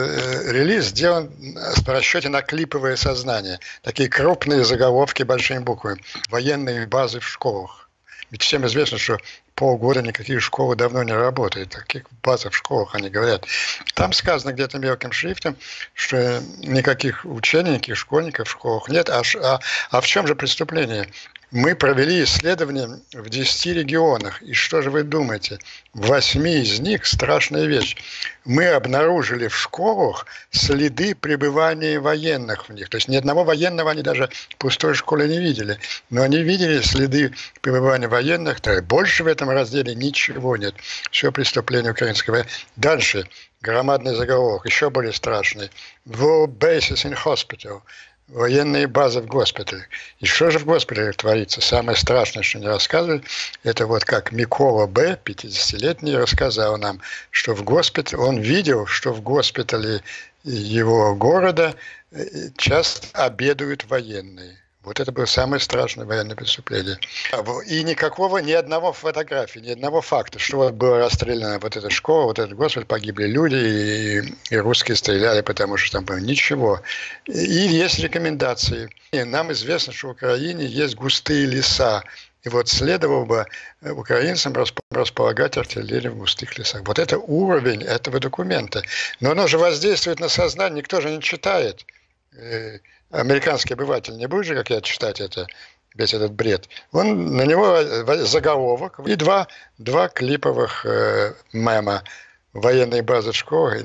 Релиз сделан в расчете на клиповое сознание. Такие крупные заголовки большими буквами. Военные базы в школах. Ведь всем известно, что полгода никакие школы давно не работают. Таких базах в школах, они говорят. Там сказано где-то мелким шрифтом, что никаких учений, никаких школьников в школах нет. А в чем же преступление? Мы провели исследования в 10 регионах. И что же вы думаете? В 8 из них страшная вещь. Мы обнаружили в школах следы пребывания военных в них. То есть ни одного военного они даже в пустой школе не видели. Но они видели следы пребывания военных. Больше в этом разделе ничего нет. Все преступление украинского. Дальше. Громадный заголовок. Еще более страшный. War bases in hospital. Военные базы в госпитале. И что же в госпитале творится? Самое страшное, что не рассказывают, это вот как Микола Б., 50-летний, рассказал нам, что в госпитале, он видел, что в госпитале его города часто обедают военные. Вот это было самое страшное военное преступление. И ни одного фотографии, ни одного факта, что вот была расстреляна вот эта школа, вот этот госпиталь, погибли люди, и русские стреляли, потому что там было ничего. И есть рекомендации. И нам известно, что в Украине есть густые леса. И вот следовало бы украинцам располагать артиллерию в густых лесах. Вот это уровень этого документа. Но оно же воздействует на сознание, никто же не читает. Американский обыватель не будет же, как я, читать весь этот бред. На него заголовок и два клиповых мема «Военные базы в школах».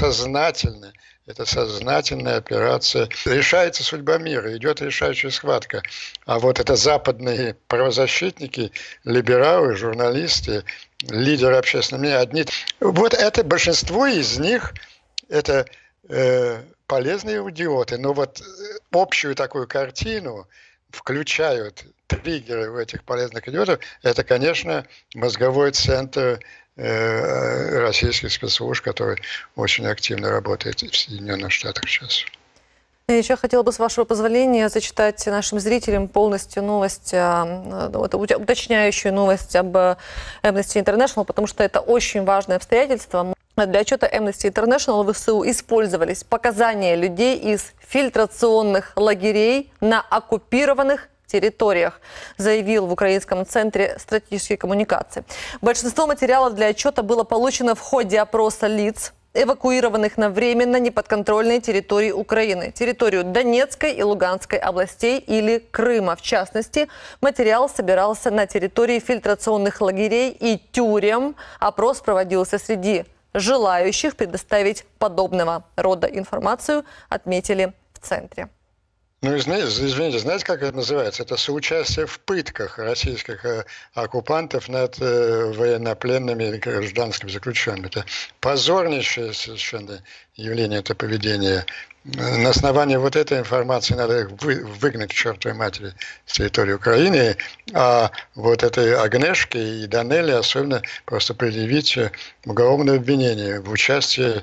Это сознательная операция. Решается судьба мира, идет решающая схватка. А вот это западные правозащитники, либералы, журналисты, лидеры общественного мнения, вот это большинство из них, это полезные идиоты, но вот общую такую картину включают триггеры у этих полезных идиотов, это, конечно, мозговой центр российских спецслужб, который очень активно работает в Соединенных Штатах сейчас. Я еще хотела бы, с вашего позволения, зачитать нашим зрителям полностью новость, уточняющую новость об Amnesty International, потому что это очень важное обстоятельство. Для отчета Amnesty International в ВСУ использовались показания людей из фильтрационных лагерей на оккупированных территориях, заявил в Украинском центре стратегической коммуникации. Большинство материалов для отчета было получено в ходе опроса лиц, эвакуированных на временно неподконтрольные территории Украины, территорию Донецкой и Луганской областей или Крыма. В частности, материал собирался на территории фильтрационных лагерей и тюрем. Опрос проводился среди желающих предоставить подобного рода информацию, отметили в центре. Ну, извините, знаете, как это называется? Это соучастие в пытках российских оккупантов над военнопленными гражданскими заключенными. Это позорнейшее совершенно явление, это поведение. На основании вот этой информации надо их выгнать к чертовой матери с территории Украины, а вот этой Агнешке и Данеле особенно просто предъявить уголовное обвинение в участии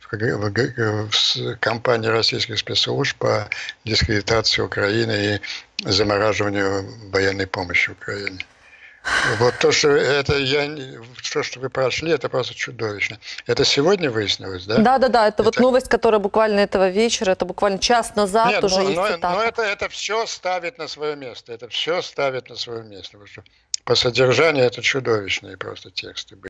в кампании российских спецслужб по дискредитации Украины и замораживанию военной помощи Украине. Вот то, что вы прошли, это просто чудовищно. Это сегодня выяснилось, да? Да. Это вот новость, которая буквально этого вечера, это буквально час назад. Нет, уже есть но цитата. это все ставит на свое место. Это все ставит на свое место. Потому что по содержанию это чудовищные просто тексты были.